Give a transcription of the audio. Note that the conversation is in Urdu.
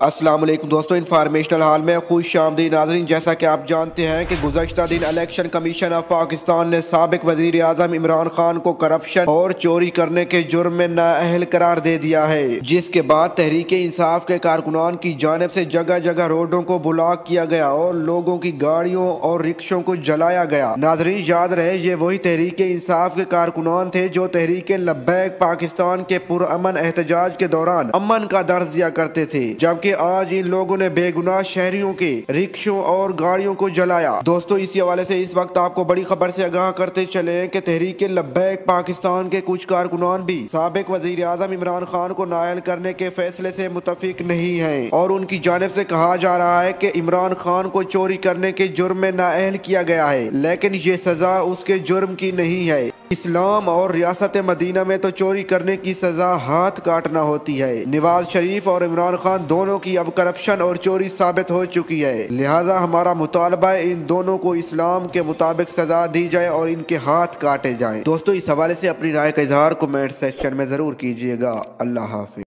السلام علیکم دوستو، انفارمیشنل حال میں خوش آمدید ناظرین۔ جیسا کہ آپ جانتے ہیں کہ گزشتہ دن الیکشن کمیشن آف پاکستان نے سابق وزیر اعظم عمران خان کو کرپشن اور چوری کرنے کے جرم میں نااہل قرار دے دیا ہے، جس کے بعد تحریک انصاف کے کارکنان کی جانب سے جگہ جگہ روڈوں کو بلاک کیا گیا اور لوگوں کی گاڑیوں اور رکشوں کو جلایا گیا۔ ناظرین یاد رہے، یہ وہی تحریک انصاف کے کارکنان تھے جو تحریک لبیک پاکستان کے پرامن احتجاج کے دوران امن کا درس دیا کرتے تھے، جبکہ آج ان لوگوں نے بے گناہ شہریوں کے رکشوں اور گاڑیوں کو جلایا۔ دوستو، اسی حوالے سے اس وقت آپ کو بڑی خبر سے آگاہ کرتے چلے کہ تحریک لبیک پاکستان کے کچھ کارکنان بھی سابق وزیر اعظم عمران خان کو نااہل کرنے کے فیصلے سے متفق نہیں ہیں، اور ان کی جانب سے کہا جا رہا ہے کہ عمران خان کو چوری کرنے کے جرم میں نااہل کیا گیا ہے، لیکن یہ سزا اس کے جرم کی نہیں ہے۔ اسلام اور ریاست مدینہ میں تو چوری کرنے کی سزا ہاتھ کاٹنا ہوتی ہے۔ نواز شریف اور عمران خان دونوں کی اب کرپشن اور چوری ثابت ہو چکی ہے، لہٰذا ہمارا مطالبہ ہے ان دونوں کو اسلام کے مطابق سزا دی جائے اور ان کے ہاتھ کاٹے جائیں۔ دوستو، اس حوالے سے اپنی رائے کا اظہار کمنٹ سیکشن میں ضرور کیجیے گا۔ اللہ حافظ۔